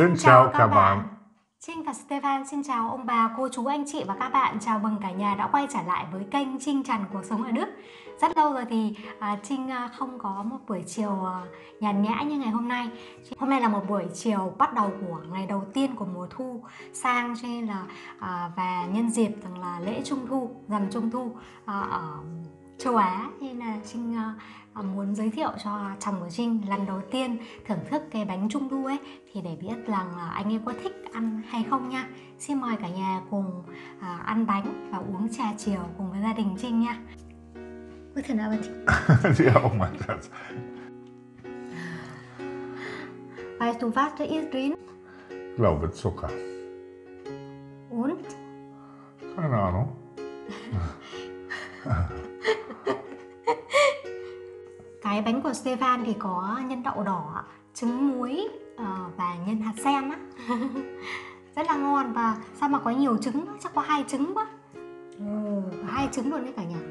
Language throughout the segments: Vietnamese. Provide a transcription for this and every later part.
Xin chào các bạn. Trinh và Stefan xin chào ông bà, cô chú, anh chị và các bạn. Chào mừng cả nhà đã quay trở lại với kênh Trinh Trần Cuộc Sống ở Đức. Rất lâu rồi thì Trinh không có một buổi chiều nhàn nhã như ngày hôm nay. Hôm nay là một buổi chiều bắt đầu của ngày đầu tiên của mùa thu sang, cho nên là và nhân dịp rằng là lễ Trung Thu, rằm Trung Thu ở châu Á, nên là Trinh muốn giới thiệu cho chồng của Trinh lần đầu tiên thưởng thức cái bánh Trung Thu ấy, thì để biết rằng là anh ấy có thích ăn hay không nha. Xin mời cả nhà cùng ăn bánh và uống trà chiều cùng với gia đình Trinh nha. Guten Abend. Ja, oh mein Gott. Weißt du, was da ist drin? Ich glaube Zucker. Und? Keine Ahnung. Cái bánh của Stefan thì có nhân đậu đỏ, trứng muối và nhân hạt sen á. Rất là ngon. Và sao mà có nhiều trứng? Chắc có 2 trứng quá. Có 2 trứng luôn đấy cả nhà.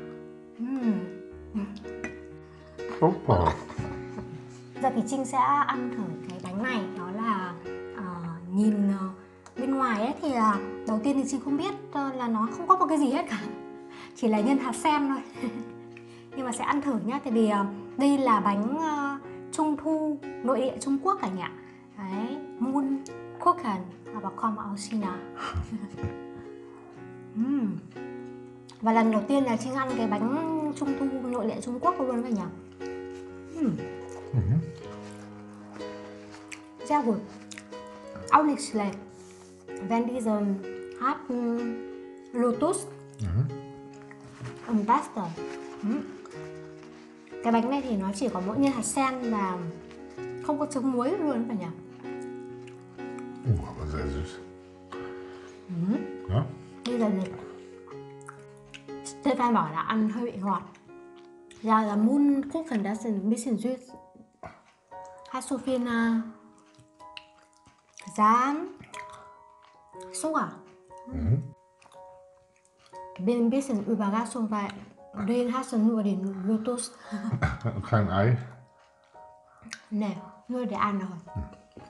Super. Giờ thì Trinh sẽ ăn thử cái bánh này. Đó là nhìn bên ngoài ấy thì đầu tiên thì Trinh không biết là nó không có một cái gì hết cả, chỉ là nhân hạt sen thôi. Nhưng mà sẽ ăn thử nhá. Tại vì đây là bánh Trung Thu nội địa Trung Quốc cả nhà. Đấy, Moon Kuchen và Com Ausina. Và lần đầu tiên là Trinh ăn cái bánh Trung Thu nội địa Trung Quốc luôn cả nhà. Sehr gut. Auch nicht schlecht. Wenn diese hat Lotus und Pasta. Cái bánh này thì nó chỉ có mỗi nhân hạt sen và không có trứng muối luôn cả nhà. Aber sehr süß. Ja? Bây giờ thì Stefan bảo là ăn hơi bị ngọt. Ja, der Mohnkuchen, das ist ein bisschen süß. Hast du viel Sahne? Zucker? Ich bin ein bisschen überrascht, weil den hast du nur den Lotus. Kein Ei. Nè, nur để ăn rồi.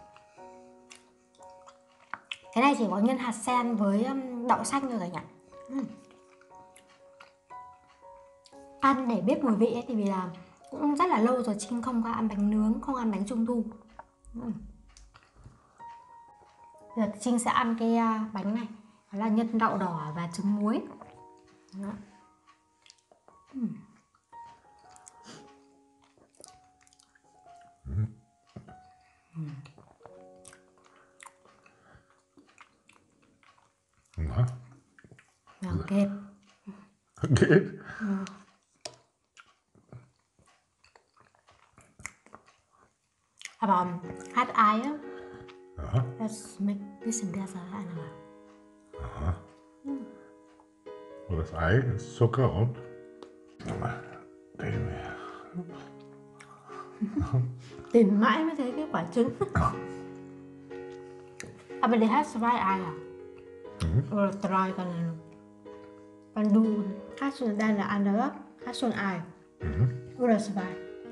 Cái này chỉ có nhân hạt sen với đậu xanh thôi cả nhà. Ăn để biết mùi vị ấy, thì vì là cũng rất là lâu rồi Trinh không có ăn bánh nướng, không ăn bánh Trung Thu. Giờ Trinh sẽ ăn cái bánh này, đó là nhân đậu đỏ và trứng muối. Đó. Na? Ja, geht. Geht? Aber hat Eier, Ja. das schmeckt ein bisschen besser. Aha. Und das Ei ist Zucker und den hier. Tìm mãi mới thấy cái quả trứng. Aber die hat 2 Eier. Oder 3 kann er. Wenn du hast du deine andere, hast du ein Ei. Oder 2.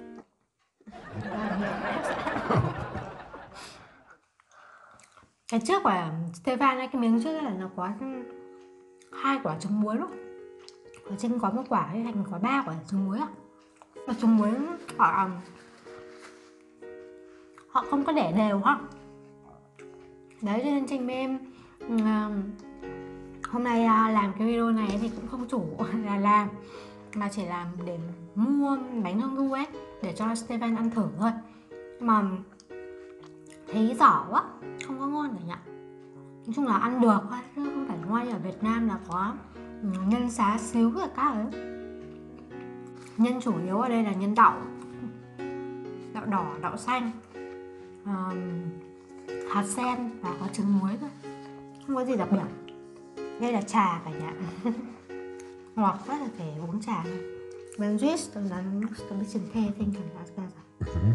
Cái trước của Stefan ấy, cái miếng trước là nó có 2 quả trứng muối luôn. Ở trên có 1 quả hay thành có 3 quả trứng muối à? Và trứng muối họ không có để đều ha. Đấy, cho nên Trinh với em hôm nay làm cái video này thì cũng không chủ là làm, mà chỉ làm để mua bánh Trung Thu ấy để cho Stefan ăn thử thôi. Mà thấy dở quá, không có ngon cả nhà. Nói chung là ăn được thôi, chứ không phải ngon như ở Việt Nam là có nhân xá xíu rồi các ấy. Nhân chủ yếu ở đây là nhân đậu, đậu đỏ, đậu xanh, hạt sen và có trứng muối thôi. Không có gì đặc biệt. Đây là trà cả nhà. Ngọt quá là phải uống trà thôi. Wenn süß, dann musst du ein bisschen Tee trinken, das ist besser.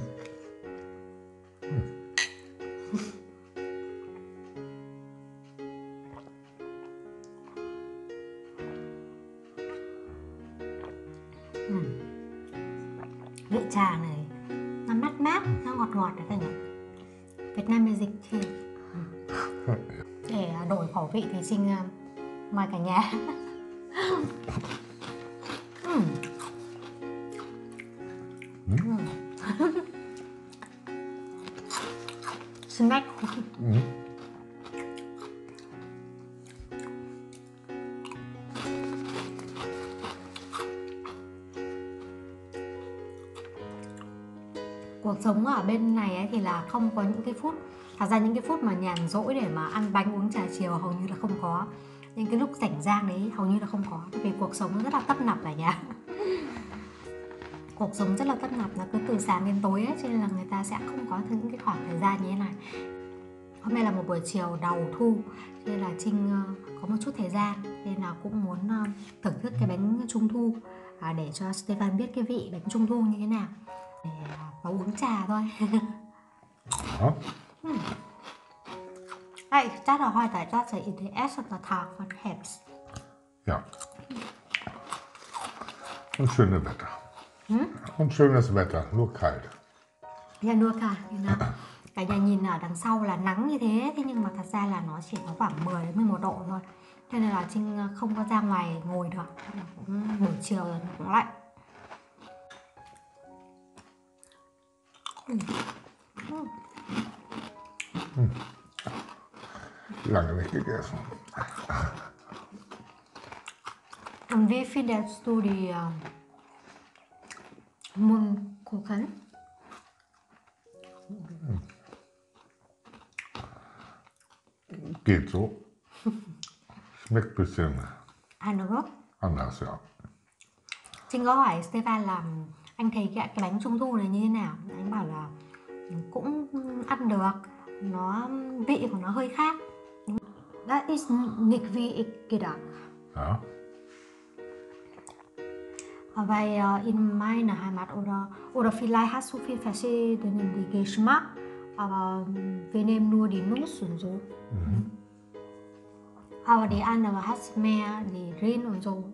Vị trà này nó mát mát, nó ngọt ngọt đấy cả nhà. Việt Nam dịch thì Để đổi khẩu vị thì Trinh mời cả nhà. Snack. Cuộc sống ở bên này ấy thì là không có những cái phút, thật ra những cái phút mà nhàn rỗi để mà ăn bánh uống trà chiều hầu như là không có. Những cái lúc rảnh rang đấy hầu như là không có, vì cuộc sống rất là tấp nập cả nhà. Cuộc sống rất là tấp nập, nó cứ từ sáng đến tối ấy, cho nên là người ta sẽ không có những cái khoảng thời gian như thế này. Hôm nay là một buổi chiều đầu thu, cho nên là Trinh có một chút thời gian nên là cũng muốn thưởng thức cái bánh trung thu để cho Stefan biết cái vị bánh trung thu như thế nào, để và uống trà thôi. Hey, chắc là hỏi tại chắc là in the ersten Tag von Herbst. Ja. Und schönes Wetter. Und schönes Wetter, nur kalt. Dạ được cả. Cả nhà nhìn ở đằng sau là nắng như thế, thế nhưng mà thật ra là nó chỉ có khoảng 10 đến 11 độ thôi. Cho nên là Trinh không có ra ngoài ngồi được. Buổi chiều rồi nó cũng lạnh. Lange nicht gegessen. Und wie findest du die Mundkuchen? Geht so. Schmeckt ein bisschen anders, ja. Trinh có hỏi Stefan là anh thấy cái bánh trung thu này như thế nào. Anh bảo là cũng ăn được, nó vị của nó hơi khác. Das ist nicht wie ich gedacht. Ja. Weil in meiner Heimat oder vielleicht hast du viel verschiedenen die Geschmack, aber wir nehmen nur die Nuss und so. Aber die andere hat mehr die Rin und so.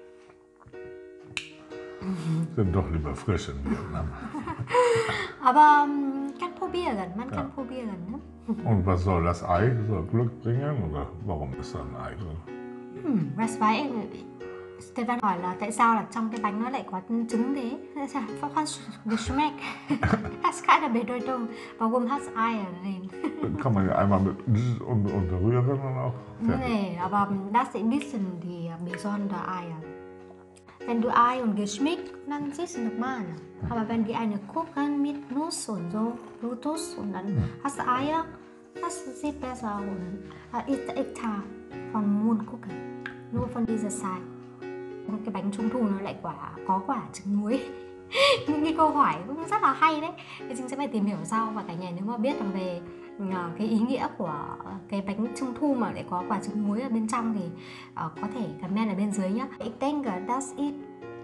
Sind doch lieber frisch in Vietnam. Aber kann probieren, man kann probieren. Ne? Und was soll das Ei? Soll Glück bringen oder warum ist da ein Ei drin? Was weiß ich. Stefan hỏi là tại sao là trong cái bánh nó lại có trứng thế? Geschmack. Das keine Bedeutung. Warum hat Eier drin? Kann man ja einmal mit und rühren dann auch. Nee, aber das ist ein bisschen die besondere Eier. Wenn du Ei und Geschmack, dann siehst du normal. Aber wenn die eine Kuchen mit Nuss und so, Lotus und dann hast du Eier, das sieht besser aus. Ist extra von Mundkuchen. Nur von dieser Seite. Cái bánh trung thu nó lại có quả trứng muối. Những cái câu hỏi cũng rất là hay đấy. Thì Trinh sẽ phải tìm hiểu sau, và cả nhà nếu mà biết về cái ý nghĩa của cái bánh trung thu mà lại có quả trứng muối ở bên trong thì có thể comment ở bên dưới nhé. Ich denke, das ist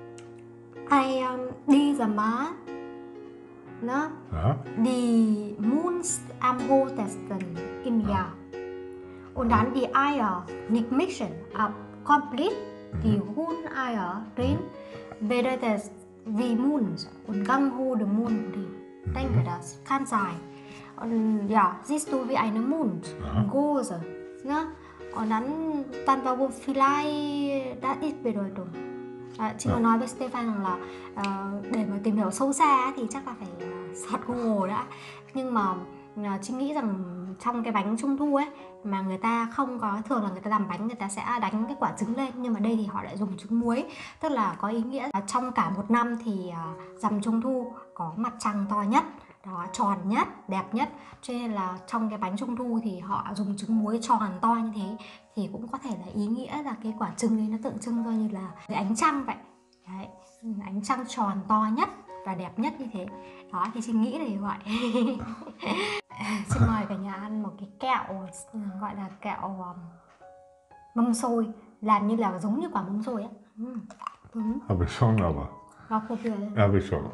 dieser Mann, ne? Die Mond am hohesten im Jahr. Und dann die Eier nicht mischen, aber komplett. Die Huhn-Eier drin bedeutet wie Mond und ganz hohe Mond. Denke das kann sein. Und ja, siehst du wie eine Mond, große. Ne? Und dann warum vielleicht das ist Bedeutung. Chị có nói với Stefan rằng là để mà tìm hiểu sâu xa thì chắc là phải search Google đã. Nhưng mà chị nghĩ rằng trong cái bánh trung thu ấy mà người ta không có, thường là người ta làm bánh người ta sẽ đánh cái quả trứng lên, nhưng mà đây thì họ lại dùng trứng muối, tức là có ý nghĩa là trong cả một năm thì rằm trung thu có mặt trăng to nhất, đó, tròn nhất, đẹp nhất, cho nên là trong cái bánh trung thu thì họ dùng trứng muối tròn to như thế, thì cũng có thể là ý nghĩa là cái quả trứng đấy nó tượng trưng coi như là cái ánh trăng vậy. Đấy, ánh trăng tròn to nhất và đẹp nhất như thế. Đó thì chị nghĩ là như vậy. Xin mời cả nhà ăn một cái kẹo gọi là kẹo mâm xôi, làm như là giống như quả mâm xôi ấy. Habe ich schon, aber. Vào probieren. Habe ich schon.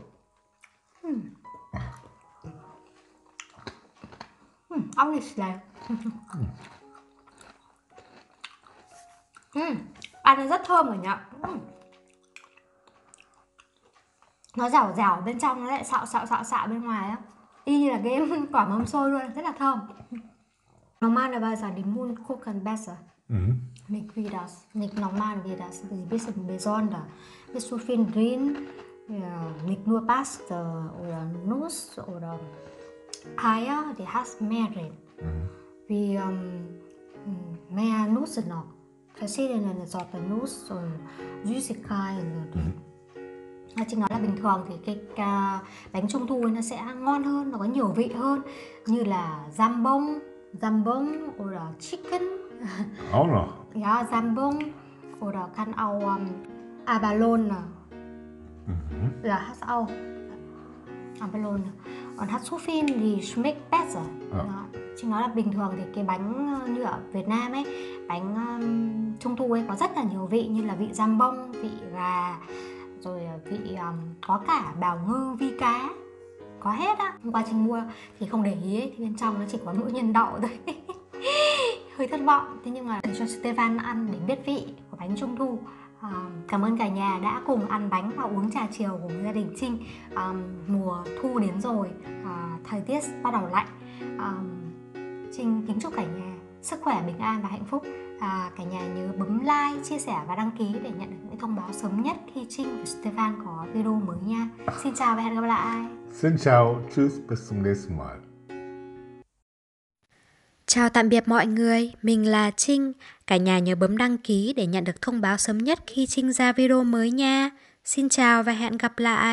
Auch nicht schlecht. Ăn nó rất thơm cả nhà. Nó dẻo dẻo bên trong, nó lại xạo bên ngoài á, y như là cái quả mâm xôi luôn, rất là thơm. Normalerweise die Mund gucken besser. Nicht wie das, nicht normal wie das, ein bisschen besonder. Mit so viel drin, ja, nicht nur Paste oder Nuss oder Eier, die hast mehr drin. Wie mehr Nüsse noch. Verschiedene Sorten Nuss und Süßigkeiten. Chị nói là bình thường thì cái bánh trung thu nó sẽ ngon hơn, nó có nhiều vị hơn, như là Jambon oder Chicken. Auch noch? Ja, Jambon oder kann auch Abalone. Ja, hast auch Abalone. Und hat so viel die schmeckt besser. Đó. Chị nói là bình thường thì cái bánh như ở Việt Nam ấy, bánh trung thu ấy có rất là nhiều vị, như là vị Jambon, vị gà, rồi vị có cả bào ngư, vi cá, có hết á. Hôm qua Trinh mua thì không để ý ấy, thì bên trong nó chỉ có mỗi nhân đậu thôi. Hơi thất vọng. Thế nhưng mà để cho Stefan ăn để biết vị của bánh trung thu. Cảm ơn cả nhà đã cùng ăn bánh và uống trà chiều cùng gia đình Trinh. Mùa thu đến rồi, thời tiết bắt đầu lạnh. Trinh kính chúc cả nhà sức khỏe, bình an và hạnh phúc. Cả nhà nhớ bấm like, chia sẻ và đăng ký để nhận được những thông báo sớm nhất khi Trinh và Stefan có video mới nha. Xin chào và hẹn gặp lại. Xin chào, tschüss, bis zum nächsten Mal. Chào tạm biệt mọi người, mình là Trinh. Cả nhà nhớ bấm đăng ký để nhận được thông báo sớm nhất khi Trinh ra video mới nha. Xin chào và hẹn gặp lại.